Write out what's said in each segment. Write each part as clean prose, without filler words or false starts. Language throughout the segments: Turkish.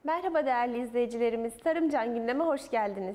Merhaba değerli izleyicilerimiz, Tarım Can Gündem'e hoş geldiniz.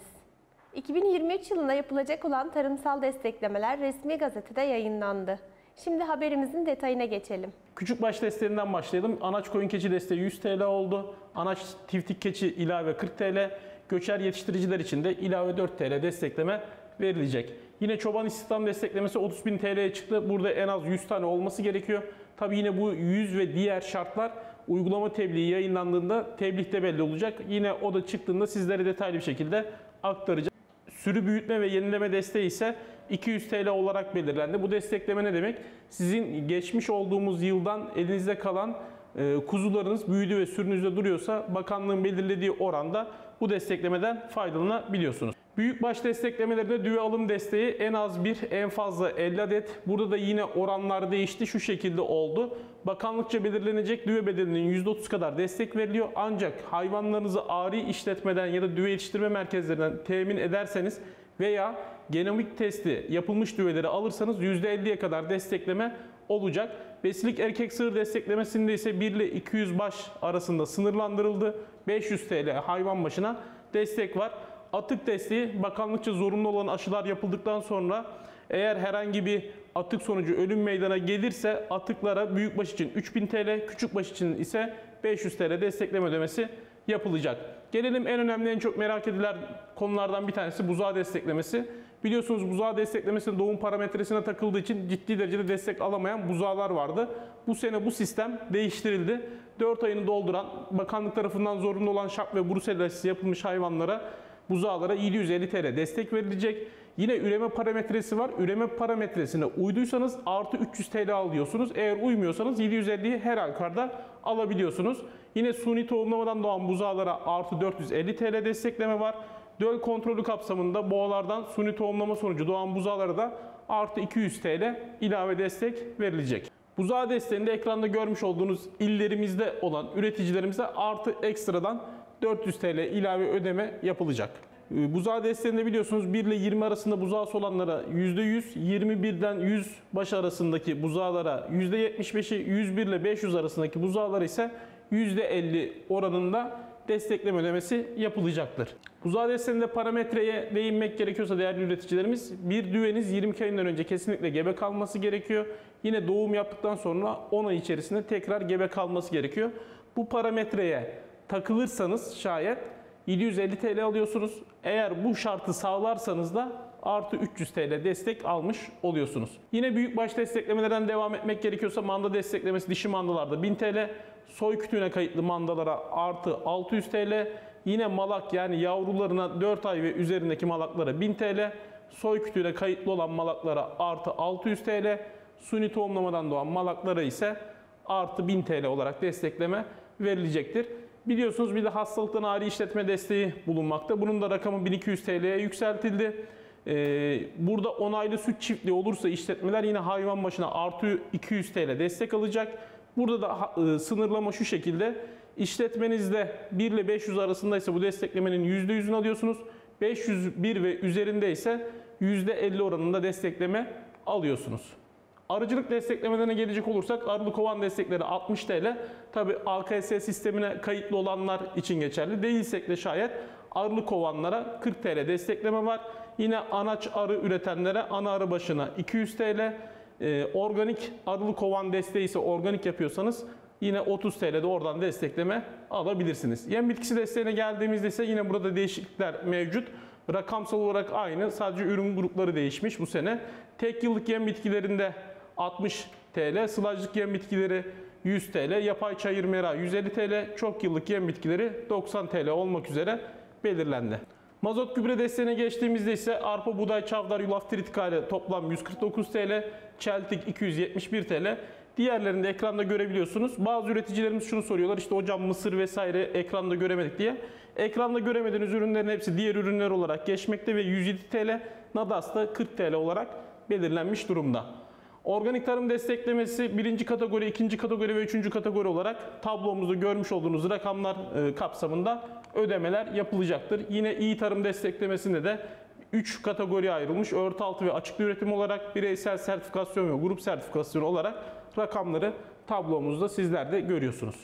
2023 yılında yapılacak olan tarımsal desteklemeler resmi gazetede yayınlandı. Şimdi haberimizin detayına geçelim. Küçükbaş desteğinden başlayalım. Anaç koyun keçi desteği 100 TL oldu. Anaç tiftik keçi ilave 40 TL. Göçer yetiştiriciler için de ilave 4 TL destekleme verilecek. Yine çoban istihdam desteklemesi 30.000 TL'ye çıktı. Burada en az 100 tane olması gerekiyor. Tabi yine bu 100 ve diğer şartlar uygulama tebliği yayınlandığında tebliğde belli olacak. Yine o da çıktığında sizlere detaylı bir şekilde aktaracağım. Sürü büyütme ve yenileme desteği ise 200 TL olarak belirlendi. Bu destekleme ne demek? Sizin geçmiş olduğumuz yıldan elinizde kalan kuzularınız büyüdü ve sürünüzde duruyorsa bakanlığın belirlediği oranda bu desteklemeden faydalanabiliyorsunuz. Büyükbaş desteklemelerinde düve alım desteği en az bir, en fazla 50 adet. Burada da yine oranlar değişti. Şu şekilde oldu. Bakanlıkça belirlenecek düve bedelinin %30 kadar destek veriliyor. Ancak hayvanlarınızı ari işletmeden ya da düve yetiştirme merkezlerinden temin ederseniz veya genomik testi yapılmış düveleri alırsanız %50'ye kadar destekleme olacak. Besilik erkek sığır desteklemesinde ise 1 ile 200 baş arasında sınırlandırıldı. 500 TL hayvan başına destek var. Atık desteği bakanlıkça zorunlu olan aşılar yapıldıktan sonra eğer herhangi bir atık sonucu ölüm meydana gelirse atıklara büyükbaş için 3000 TL, küçükbaş için ise 500 TL destekleme ödemesi yapılacak. Gelelim en önemli, en çok merak edilen konulardan bir tanesi buzağı desteklemesi. Biliyorsunuz buzağı desteklemesinin doğum parametresine takıldığı için ciddi derecede destek alamayan buzağlar vardı. Bu sene bu sistem değiştirildi. 4 ayını dolduran, bakanlık tarafından zorunlu olan şap ve Brusel aşısı yapılmış hayvanlara, buzağlara 750 TL destek verilecek. Yine üreme parametresi var. Üreme parametresine uyduysanız artı 300 TL alıyorsunuz. Eğer uymuyorsanız 750'yi her halükarda alabiliyorsunuz. Yine suni tohumlamadan doğan buzağlara artı 450 TL destekleme var. Döl kontrolü kapsamında boğalardan suni tohumlama sonucu doğan buzağlara da artı 200 TL ilave destek verilecek. Buzağı desteğinde ekranda görmüş olduğunuz illerimizde olan üreticilerimize artı ekstradan 400 TL ilave ödeme yapılacak. Buzağı desteğinde biliyorsunuz 1 ile 20 arasında buzağısı olanlara %100, 21'den 100 baş arasındaki buzağlara %75'i, 101 ile 500 arasındaki buzağlara ise %50 oranında destekleme ödemesi yapılacaktır. Buzağı desteğinde parametreye değinmek gerekiyorsa değerli üreticilerimiz, bir düveniz 20 ayından önce kesinlikle gebe kalması gerekiyor. Yine doğum yaptıktan sonra 10 ay içerisinde tekrar gebe kalması gerekiyor. Bu parametreye takılırsanız şayet 750 TL alıyorsunuz. Eğer bu şartı sağlarsanız da artı 300 TL destek almış oluyorsunuz. Yine büyükbaş desteklemelerden devam etmek gerekiyorsa manda desteklemesi dişi mandalarda 1000 TL. Soy kütüğüne kayıtlı mandalara artı 600 TL. Yine malak yani yavrularına 4 ay ve üzerindeki malaklara 1000 TL. Soy kütüğüne kayıtlı olan malaklara artı 600 TL. Suni tohumlamadan doğan malaklara ise artı 1000 TL olarak destekleme verilecektir. Biliyorsunuz bir de hastalıktan ari işletme desteği bulunmakta. Bunun da rakamı 1200 TL'ye yükseltildi. Burada onaylı süt çiftliği olursa işletmeler yine hayvan başına artı 200 TL destek alacak. Burada da sınırlama şu şekilde. İşletmenizde 1 ile 500 arasındaysa bu desteklemenin %100'ünü alıyorsunuz. 501 ve üzerinde ise %50 oranında destekleme alıyorsunuz. Arıcılık desteklemelerine gelecek olursak arılı kovan destekleri 60 TL. Tabi AKS sistemine kayıtlı olanlar için geçerli. Değilsek de şayet arılı kovanlara 40 TL destekleme var. Yine anaç arı üretenlere ana arı başına 200 TL. Organik arılı kovan desteği ise organik yapıyorsanız yine 30 TL'de oradan destekleme alabilirsiniz. Yem bitkisi desteğine geldiğimizde ise yine burada değişiklikler mevcut. Rakamsal olarak aynı, sadece ürün grupları değişmiş bu sene. Tek yıllık yem bitkilerinde 60 TL, sılajlık yem bitkileri 100 TL, yapay çayır mera 150 TL, çok yıllık yem bitkileri 90 TL olmak üzere belirlendi. Mazot gübre desteğine geçtiğimizde ise arpa, buğday, çavdar, yulaf, tritika ile toplam 149 TL, çeltik 271 TL. Diğerlerini de ekranda görebiliyorsunuz. Bazı üreticilerimiz şunu soruyorlar, işte hocam mısır vesaire ekranda göremedik diye. Ekranda göremediğiniz ürünlerin hepsi diğer ürünler olarak geçmekte ve 107 TL, Nadas da 40 TL olarak belirlenmiş durumda. Organik tarım desteklemesi 1. kategori, 2. kategori ve 3. kategori olarak tablomuzda görmüş olduğunuz rakamlar kapsamında ödemeler yapılacaktır. Yine iyi tarım desteklemesinde de 3 kategoriye ayrılmış. Örtü altı ve açıklı üretim olarak, bireysel sertifikasyon ve grup sertifikasyonu olarak rakamları tablomuzda sizler de görüyorsunuz.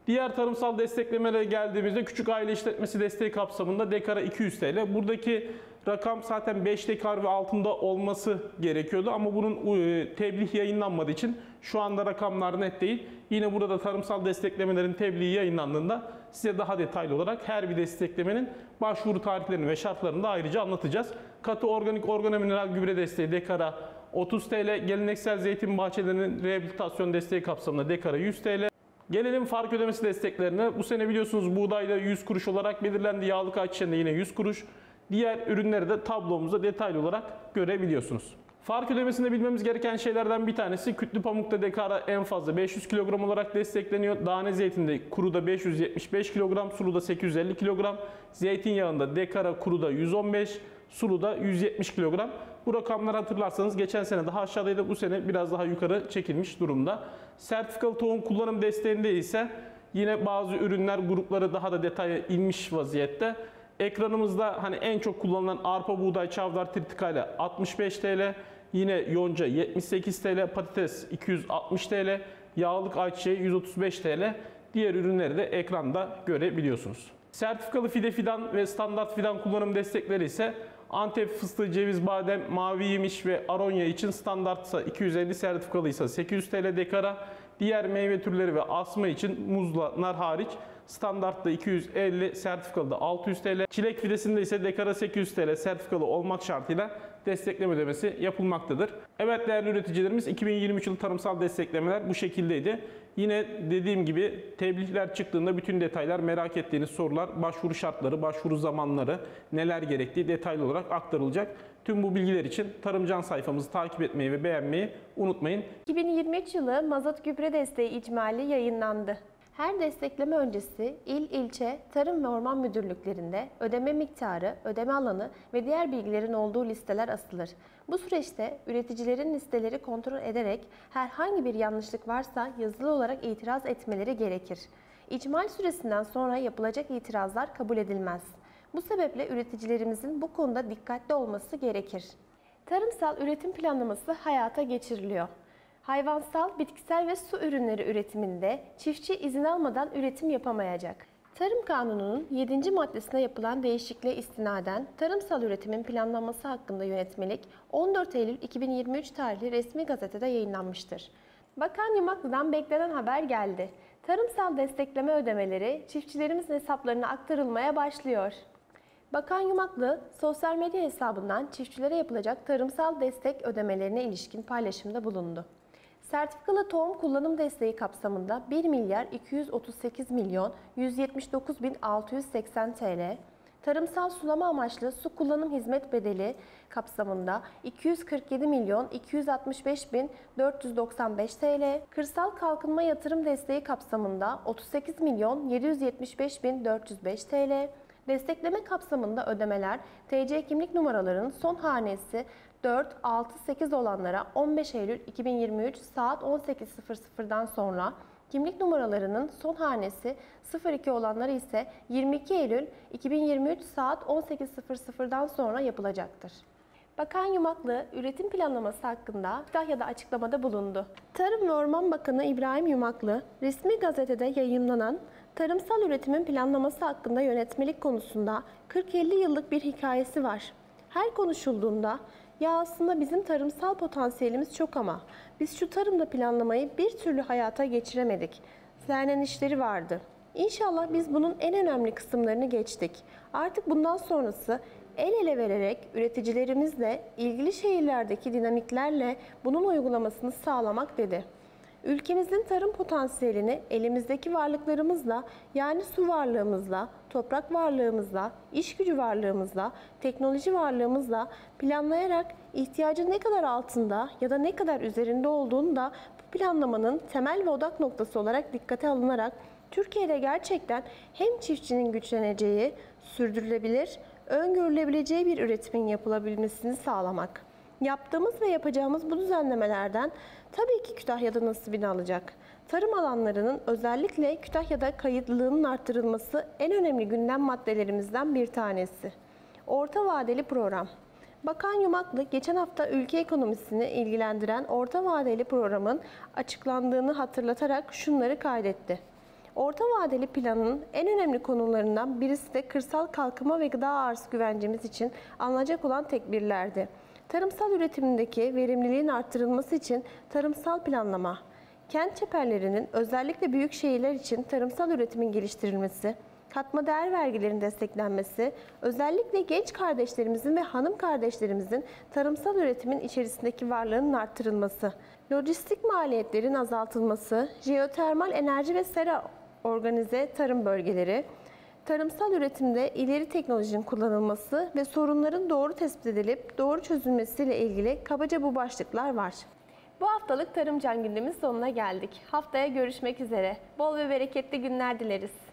Diğer tarımsal desteklemelere geldiğimizde küçük aile işletmesi desteği kapsamında dekara 200 TL. Buradaki rakam zaten 5 dekar ve altında olması gerekiyordu ama bunun tebliğ yayınlanmadığı için şu anda rakamlar net değil. Yine burada tarımsal desteklemelerin tebliği yayınlandığında size daha detaylı olarak her bir desteklemenin başvuru tarihlerini ve şartlarını da ayrıca anlatacağız. Katı organik organomineral gübre desteği dekara 30 TL, geleneksel zeytin bahçelerinin rehabilitasyon desteği kapsamında dekara 100 TL. Gelelim fark ödemesi desteklerine. Bu sene biliyorsunuz buğdayda 100 kuruş olarak belirlendi. Yağlık ayçiçeğinde yine 100 kuruş. Diğer ürünleri de tablomuzda detaylı olarak görebiliyorsunuz. Fark ödemesinde bilmemiz gereken şeylerden bir tanesi kütlü pamukta dekara en fazla 500 kilogram olarak destekleniyor. Tane zeytinde kuruda 575 kilogram, suluda 850 kilogram. Zeytinyağında dekara kuruda 115, suluda 170 kilogram. Bu rakamları hatırlarsanız geçen sene daha aşağıdaydı, bu sene biraz daha yukarı çekilmiş durumda. Sertifikalı tohum kullanım desteğinde ise yine bazı ürünler grupları daha da detaya inmiş vaziyette. Ekranımızda hani en çok kullanılan arpa, buğday, çavdar, tritikale 65 TL, yine yonca 78 TL, patates 260 TL, yağlık ayçiçeği 135 TL. Diğer ürünleri de ekranda görebiliyorsunuz. Sertifikalı fide fidan ve standart fidan kullanım destekleri ise Antep fıstığı, ceviz, badem, mavi yemiş ve aronya için standartsa 250, sertifikalıysa 800 TL dekara. Diğer meyve türleri ve asma için muzla nar hariç standartta 250, sertifikalı da 600 TL. Çilek fidesinde ise dekara 800 TL sertifikalı olmak şartıyla destekleme ödemesi yapılmaktadır. Evet değerli üreticilerimiz, 2023 yılı tarımsal desteklemeler bu şekildeydi. Yine dediğim gibi tebliğler çıktığında bütün detaylar, merak ettiğiniz sorular, başvuru şartları, başvuru zamanları, neler gerektiği detaylı olarak aktarılacak. Tüm bu bilgiler için Tarımcan sayfamızı takip etmeyi ve beğenmeyi unutmayın. 2023 yılı mazot gübre desteği icmali yayınlandı. Her destekleme öncesi il, ilçe, tarım ve orman müdürlüklerinde ödeme miktarı, ödeme alanı ve diğer bilgilerin olduğu listeler asılır. Bu süreçte üreticilerin listeleri kontrol ederek herhangi bir yanlışlık varsa yazılı olarak itiraz etmeleri gerekir. İcmal süresinden sonra yapılacak itirazlar kabul edilmez. Bu sebeple üreticilerimizin bu konuda dikkatli olması gerekir. Tarımsal üretim planlaması hayata geçiriliyor. Hayvansal, bitkisel ve su ürünleri üretiminde çiftçi izin almadan üretim yapamayacak. Tarım Kanunu'nun 7. maddesine yapılan değişikliğe istinaden tarımsal üretimin planlanması hakkında yönetmelik 14 Eylül 2023 tarihli resmi gazetede yayınlanmıştır. Bakan Yumaklı'dan beklenen haber geldi. Tarımsal destekleme ödemeleri çiftçilerimizin hesaplarına aktarılmaya başlıyor. Bakan Yumaklı, sosyal medya hesabından çiftçilere yapılacak tarımsal destek ödemelerine ilişkin paylaşımda bulundu. Sertifikalı tohum kullanım desteği kapsamında 1 milyar 238 milyon 179 bin 680 TL, tarımsal sulama amaçlı su kullanım hizmet bedeli kapsamında 247 milyon 265 bin 495 TL, kırsal kalkınma yatırım desteği kapsamında 38 milyon 775 bin 405 TL, destekleme kapsamında ödemeler TC kimlik numaralarının son hanesi 4, 6, 8 olanlara 15 Eylül 2023 saat 18.00'dan sonra, kimlik numaralarının son hanesi 02 olanlara ise 22 Eylül 2023 saat 18.00'dan sonra yapılacaktır. Bakan Yumaklı, üretim planlaması hakkında Kütahya'da açıklamada bulundu. Tarım ve Orman Bakanı İbrahim Yumaklı, resmi gazetede yayımlanan tarımsal üretimin planlaması hakkında yönetmelik konusunda 40-50 yıllık bir hikayesi var. Her konuşulduğunda, ya aslında bizim tarımsal potansiyelimiz çok ama biz şu tarımda planlamayı bir türlü hayata geçiremedik. Serzenişleri vardı. İnşallah biz bunun en önemli kısımlarını geçtik. Artık bundan sonrası el ele vererek üreticilerimizle, ilgili şehirlerdeki dinamiklerle bunun uygulamasını sağlamak dedi. Ülkemizin tarım potansiyelini elimizdeki varlıklarımızla, yani su varlığımızla, toprak varlığımızla, iş gücü varlığımızla, teknoloji varlığımızla planlayarak ihtiyacın ne kadar altında ya da ne kadar üzerinde olduğunu da bu planlamanın temel ve odak noktası olarak dikkate alınarak Türkiye'de gerçekten hem çiftçinin güçleneceği, sürdürülebilir, öngörülebileceği bir üretimin yapılabilmesini sağlamak. Yaptığımız ve yapacağımız bu düzenlemelerden tabii ki Kütahya'da nasibini alacak. Tarım alanlarının özellikle Kütahya'da kayıtlılığının arttırılması en önemli gündem maddelerimizden bir tanesi. Orta vadeli program. Bakan Yumaklı geçen hafta ülke ekonomisini ilgilendiren orta vadeli programın açıklandığını hatırlatarak şunları kaydetti. Orta vadeli planın en önemli konularından birisi de kırsal kalkınma ve gıda arz güvencemiz için alınacak olan tedbirlerdi. Tarımsal üretimindeki verimliliğin arttırılması için tarımsal planlama, kent çeperlerinin özellikle büyük şehirler için tarımsal üretimin geliştirilmesi, katma değer vergilerinin desteklenmesi, özellikle genç kardeşlerimizin ve hanım kardeşlerimizin tarımsal üretimin içerisindeki varlığının arttırılması, lojistik maliyetlerin azaltılması, jeotermal enerji ve sera organize tarım bölgeleri, tarımsal üretimde ileri teknolojinin kullanılması ve sorunların doğru tespit edilip doğru çözülmesiyle ilgili kabaca bu başlıklar var. Bu haftalık Tarım Can gündeminin sonuna geldik. Haftaya görüşmek üzere. Bol ve bereketli günler dileriz.